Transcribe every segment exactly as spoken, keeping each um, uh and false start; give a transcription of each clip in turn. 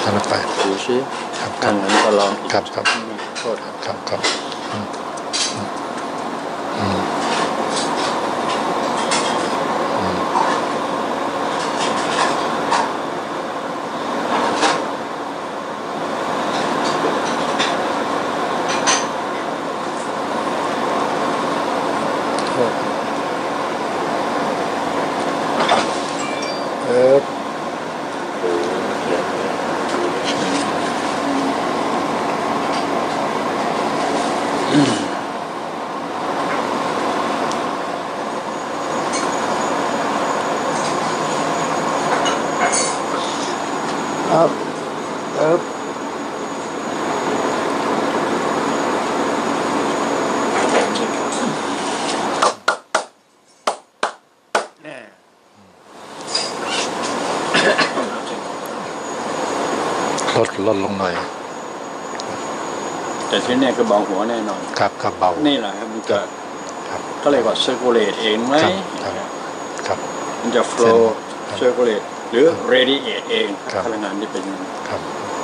ท่านไปดูซิครับถ้างั้นก็ลองอีกครับครับโทษครับครับอืมอืมเออครับเออลดลดลงหน่อยแต่ที่นี่ก็เบาหัวแน่นอนครับครับเบานี่แหละครับมันจะก็เลยว่าเซอร์คูลเลตเองไหมครับมันจะ flow เซอร์คูลเลตหรือ radiate เองพลังงานที่เป็นครับ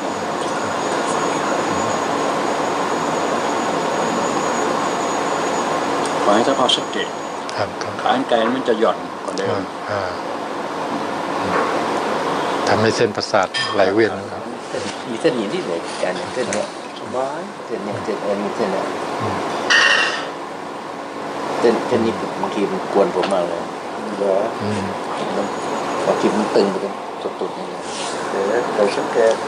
ขอให้ถ้าพอสังเกตขานไกลมันจะหย่อนกว่าเดิมทำให้เส้นประสาทไหลเวียนมีเส้นหินที่ไหนกันเส้นเนี้ยสบายเส้นเนี้ยเส้นอันนี้เส้นเนี้ยเส้นเส้นนี้บางทีมันกวนผมมากเลยเหรอบางทีมันตึงไปจนตุดๆนี่เลยเดี๋ยวเราสังเกต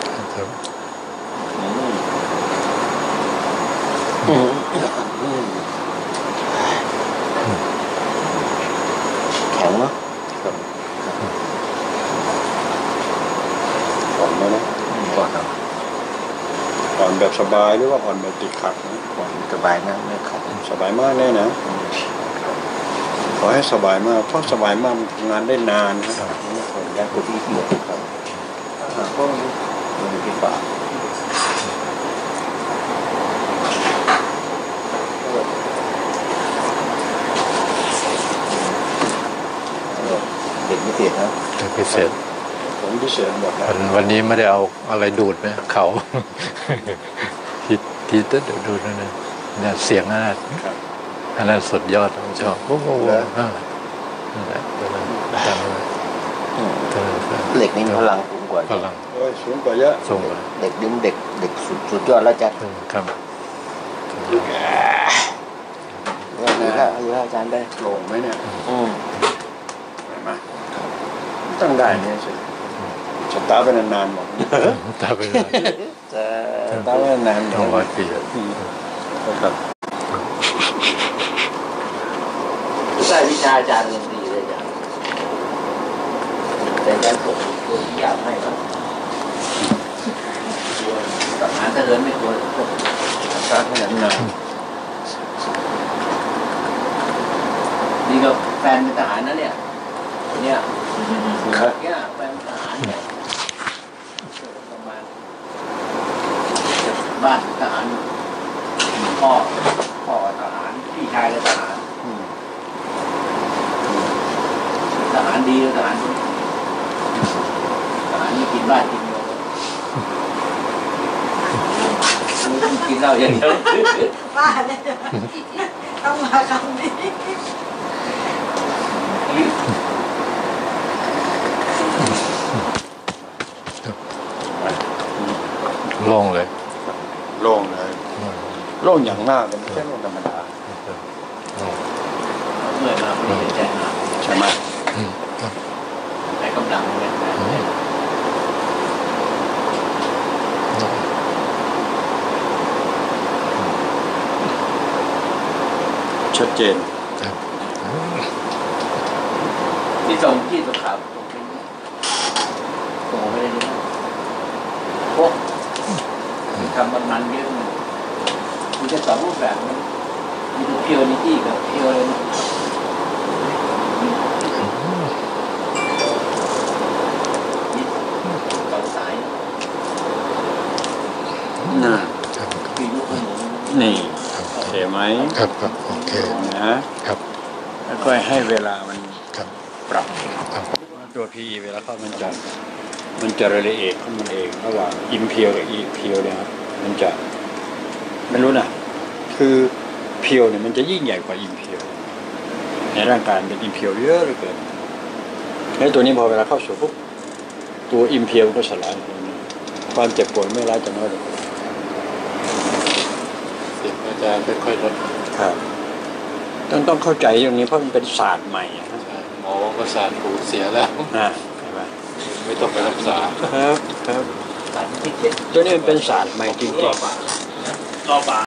แข็งเนาะอ่อนไหมนะอ่อนอ่อนแบบสบายหรือว่าอ่อนแบบติดขัดนะอ่อนสบายมากไม่ขัดสบายมากแน่นะขอให้สบายมากเพราะสบายมากทำงานได้นานนะครับผมได้คนที่เหลือครับก็มันอยู่ที่ปากเด็กพิเศษนะเด็กพิเศษผมพิเศษหมดแล้ววันนี้ไม่ได้เอาอะไรดูดไหมเขาทีทีเต้นดูดนั่นเลยเนี่ยเสียงนั่นอันนั้นสุดยอดผมชอบโอ้โหนั่นแหละดังเลยเหล็กนี่พลังสูงกว่าพลังสูงกว่าเยอะสูงกว่าเด็กดึงเด็กเด็กสุดสุดยอดแล้วจัดครับว่าดีแล้วดีแล้วอาจารย์ได้โล่งไหมเนี่ยอืมมาตั้งได้เนี่ยสิสตาร์ทไปนานๆหมดสตาร์ทไปนานสตาร์ทไปนานต้องร้อยปีครับได้วิชาอาจารย์เรียนดีเลยอาจารย์แต่การส่งตัวที่อยากให้ครับทหารทหารไม่ควรสตาร์ทไปนานนี่ก็แฟนเป็นทหารนะเนี่ยเนี่ยเนี่ยแฟนทหารเนี่ยประมาณบ้านทหารพ่อพ่อทหารพี่ชายก็ทหารทหารดีทหารทหารนี่กินบ้านกินเมืองกินเหล้าอย่างเดียวบ้าเนี่ยต้องมาคำนี้โล่งเลยโล่งเลยโล่งอย่างมากเลยไม่ใช่โล่งธรรมดาเมื่อยมาไม่ได้ใจหนักใช่ไหมแต่กำลังเลยชัดเจนที่ส่งที่ตัวขาวส่งไปส่งไปได้ดีพวกทำมันมันเยอะมันมีแค่สองรูปแบบมันมีตัวเพียวนิตี้กับเพียวเลยต่อสายน่ะคือยุคนี้นี่โอเคไหมครับครับโอเคนะครับแล้วก็ให้เวลามันปรับตัว พี อี เวลาเข้ามันจะมันจะละเอียดของมันเองระหว่างอิมเพียวกับอีเพียวเนี่ยครับมันจะไม่รู้นะคือเพียวเนี่ยมันจะยิ่งใหญ่กว่าอิมเพียวในร่างกายเป็นอิมเพียวเยอะเหลือเกินแล้วตัวนี้พอเวลาเข้าสู่ปุ๊บตัวอิมเพียวก็สลายความเจ็บปวดไม่ร้ายจะน้อยลงเสียงก็จะค่อยๆลดครับต้องต้องเข้าใจอย่างนี้เพราะมันเป็นศาสตร์ใหม่อะครับหมอก็สารหูเสียแล้วอ่าใช่ไหมไม่ต้องไปรักษาครับครับสารที่เจ็ดตัวนี้มันเป็นศาสตร์ใหม่จริงๆรอบบ่า